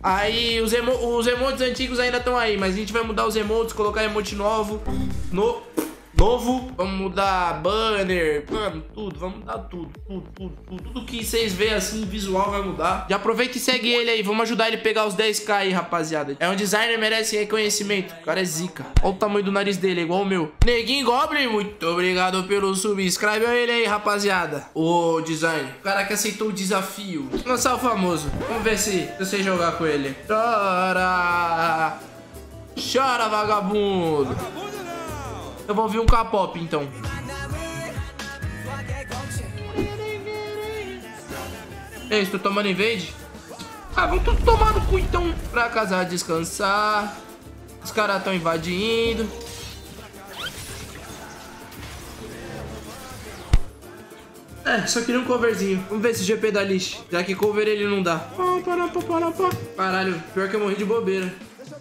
Aí os emotes antigos ainda estão aí, mas a gente vai mudar os emotes, colocar emote novo. Vamos mudar banner, mano, tudo. Vamos mudar tudo. Tudo que vocês veem assim, visual vai mudar. Já aproveita e segue ele aí. Vamos ajudar ele a pegar os 10k aí, rapaziada. É um designer, merece reconhecimento. O cara é zica. Olha o tamanho do nariz dele, é igual o meu. Neguinho Goblin, muito obrigado pelo subscribe. Olha ele aí, rapaziada. O design. O cara que aceitou o desafio. Lançar o famoso. Vamos ver se você jogar com ele. Chora. Chora, vagabundo. Eu vou ouvir um K-pop, então. Ei, estou tomando invade? Ah, vamos tudo tomar no cu, então. Pra casa descansar. Os caras estão invadindo. É, só queria um coverzinho. Vamos ver esse GP da lixo. Já que cover ele não dá. Caralho, pior que eu morri de bobeira.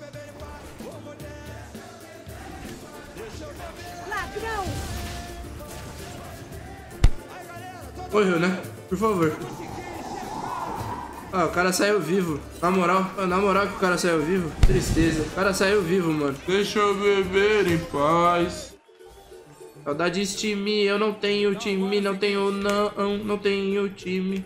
Morreu, né? Por favor. Ah, o cara saiu vivo. Na moral que o cara saiu vivo. Tristeza. O cara saiu vivo, mano. Deixa eu beber em paz. Saudades de time. Eu não tenho time. Não tenho time.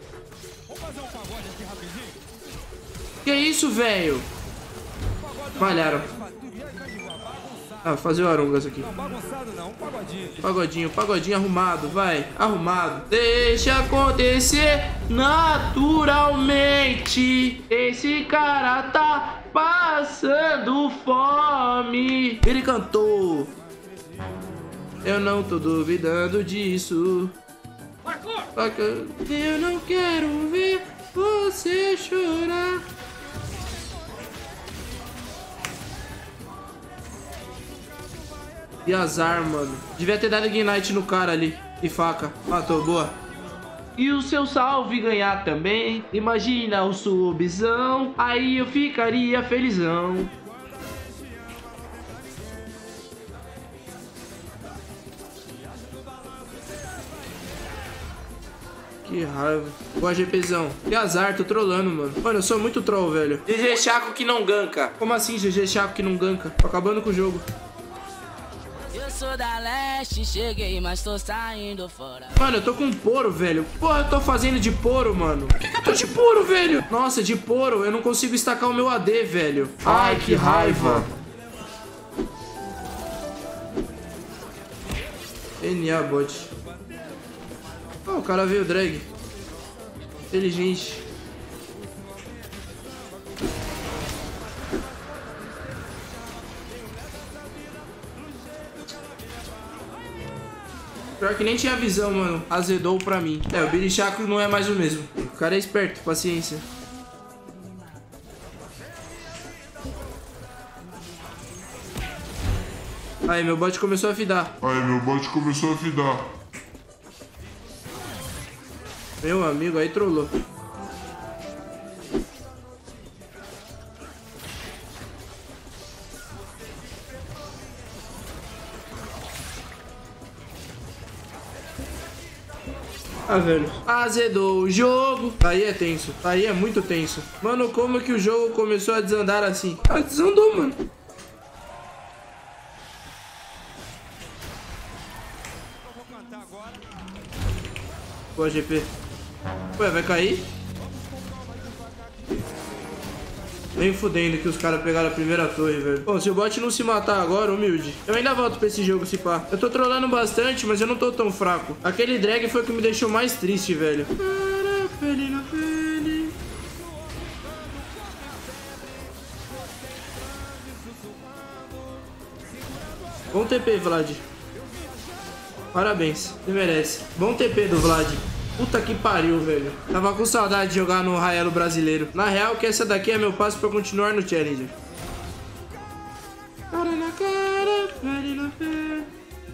Que isso, velho? Malharam. Ah, vou fazer o Arungas aqui. Não, bagunçado não, pagodinho arrumado, vai, arrumado. Deixa acontecer naturalmente. Esse cara tá passando fome. Ele cantou. Eu não tô duvidando disso. Eu não quero ver você chorar. E azar, mano. Devia ter dado ignite no cara ali. E faca. Matou, boa. E o seu salve ganhar também. Imagina o subzão. Aí eu ficaria felizão. Que raiva. Boa, GPzão. Que azar, tô trolando, mano. Mano, eu sou muito troll, velho. GG Chaco que não ganka. Como assim, GG Chaco que não ganka? Tô acabando com o jogo. Sou da leste, cheguei, mas tô saindo fora. Mano, eu tô com poro, velho. Porra, eu tô fazendo de poro, mano. Por que eu tô de poro, velho? Nossa, de poro, eu não consigo estacar o meu AD, velho. Ai, que raiva. NA, bot. Oh, o cara veio drag. Inteligente. Pior que nem tinha visão, mano. Azedou pra mim. É, o Birichaco não é mais o mesmo. O cara é esperto, paciência. Aí, meu bot começou a fidar. Meu amigo, aí trollou. Ah, velho. Azedou o jogo. Aí é tenso. Aí é muito tenso. Mano, como que o jogo começou a desandar assim? Ah, desandou, mano. Boa, GP. Ué, vai cair? Nem fudendo que os caras pegaram a primeira torre, velho. Bom, se o bot não se matar agora, humilde, eu ainda volto pra esse jogo, se pá. Eu tô trollando bastante, mas eu não tô tão fraco. Aquele drag foi o que me deixou mais triste, velho. Bom TP, Vlad. Parabéns, você merece. Bom TP do Vlad. Puta que pariu, velho. Tava com saudade de jogar no Raelo brasileiro. Na real, que essa daqui é meu passo pra continuar no Challenger. Cara na cara, pele na pele.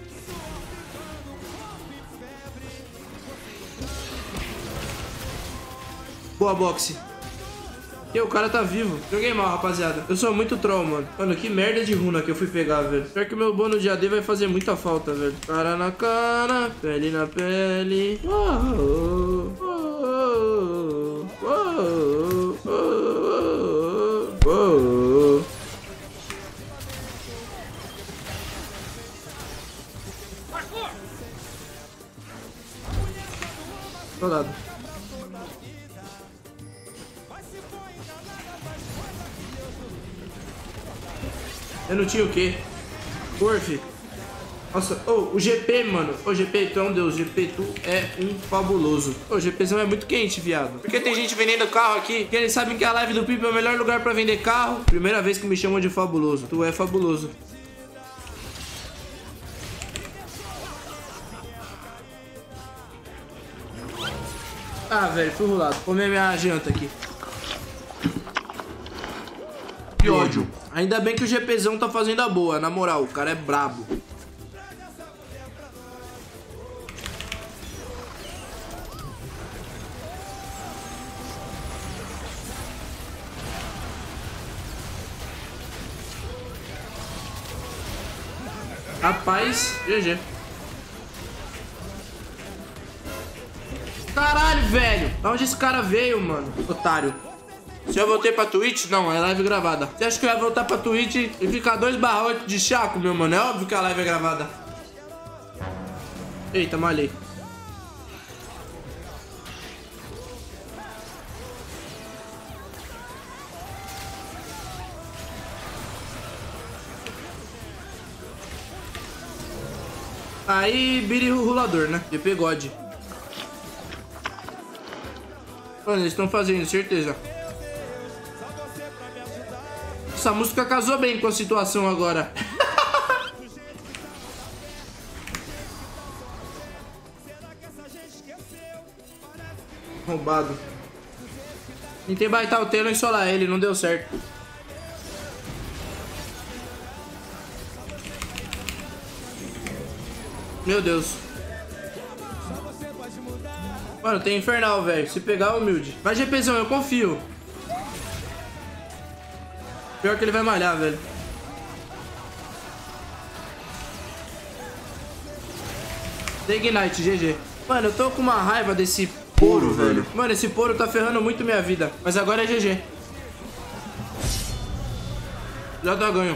Boa, boxe. E o cara tá vivo. Joguei mal, rapaziada. Eu sou muito troll, mano. Mano, que merda de runa que eu fui pegar, velho. Pior que o meu bônus de AD vai fazer muita falta, velho. Cara na cara, pele na pele. Oh, oh, oh, oh, oh, oh, oh. enrolado. Eu não tinha o quê? Porf. Nossa, oh, o GP, mano. Ô, GP, tu é um deus. GP, tu é um fabuloso. Ô, o GPzão é muito quente, viado. Porque tem gente vendendo carro aqui, que eles sabem que a live do Pipo é o melhor lugar pra vender carro. Primeira vez que me chamam de fabuloso. Tu é fabuloso. Ah, velho, fui rolado. Vou comer minha janta aqui. Que ódio. Ainda bem que o GPzão tá fazendo a boa, na moral. O cara é brabo. Rapaz, GG. Caralho, velho. Da onde esse cara veio, mano? Otário. Se eu voltei pra Twitch, não, é live gravada. Você acha que eu ia voltar pra Twitch e ficar 2/8 de chaco, meu mano? É óbvio que a live é gravada. Eita, malhei. Aí, biri rolador, né? GP God. Mano, eles estão fazendo, certeza. Essa música casou bem com a situação agora. Roubado. Tentei baitar o Telo e solar ele, não deu certo. Meu Deus. Mano, tem infernal, velho. Se pegar, humilde. Vai, GPzão, eu confio. Pior que ele vai malhar, velho. Tem Ignite, GG. Mano, eu tô com uma raiva desse poro, velho. Mano, esse poro tá ferrando muito minha vida. Mas agora é GG. Já dá ganho.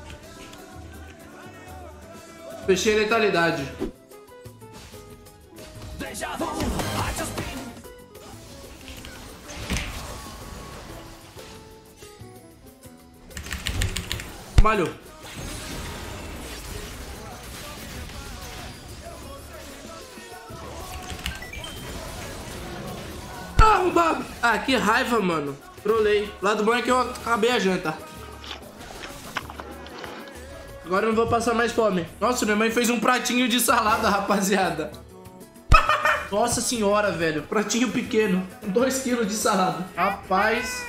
Fechei a letalidade. Malhou. Arrombado. Ah, que raiva, mano. Trolei. Lado bom é que eu acabei a janta. Agora eu não vou passar mais fome. Nossa, minha mãe fez um pratinho de salada, rapaziada. Nossa senhora, velho. Pratinho pequeno. 2 kg de salada. Rapaz.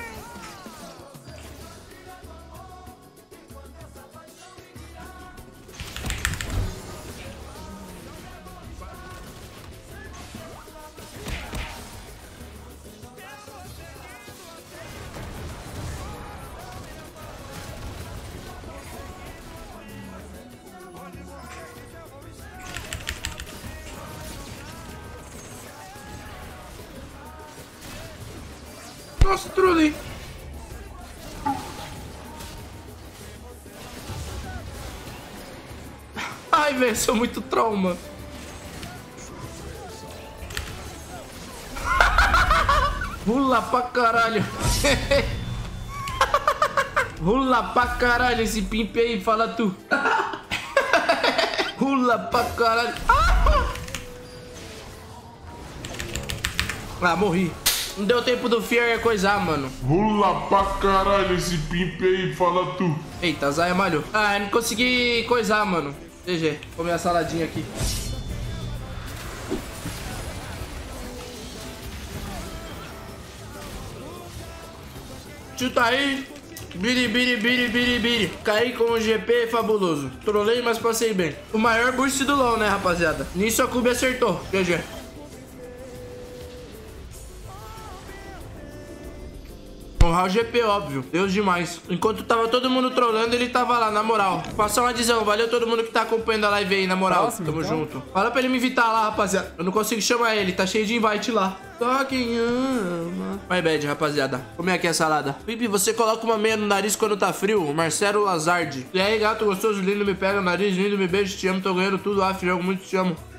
Nossa, trolei. Ai, velho, sou muito trauma. Rula pra caralho. Rula pra caralho esse pimp aí, fala tu. Rula pra caralho. Ah, morri. Não deu tempo do Fear coisar, mano. Rula pra caralho esse pimp aí, fala tu. Eita, Zaya malhou. Ah, eu não consegui coisar, mano. GG, comer a saladinha aqui. Chuta aí. Biri, biri, biri, biri, biri. Caí com o GP fabuloso. Trolei, mas passei bem. O maior boost do LoL, né, rapaziada? Nisso a Cube acertou. GG. Honrar o GP, óbvio. Deus demais. Enquanto tava todo mundo trolando, ele tava lá, na moral. Passar uma adesão. Valeu todo mundo que tá acompanhando a live aí, na moral. Próximo, tamo então junto. Fala pra ele me invitar lá, rapaziada. Eu não consigo chamar ele, tá cheio de invite lá. Só quem ama. My bad, rapaziada. Comer aqui a salada. Pipi, você coloca uma meia no nariz quando tá frio. Marcelo Lazardi. E aí, gato gostoso, lindo, me pega no nariz, lindo, me beija, te amo, tô ganhando tudo. Ah, filho, muito te amo.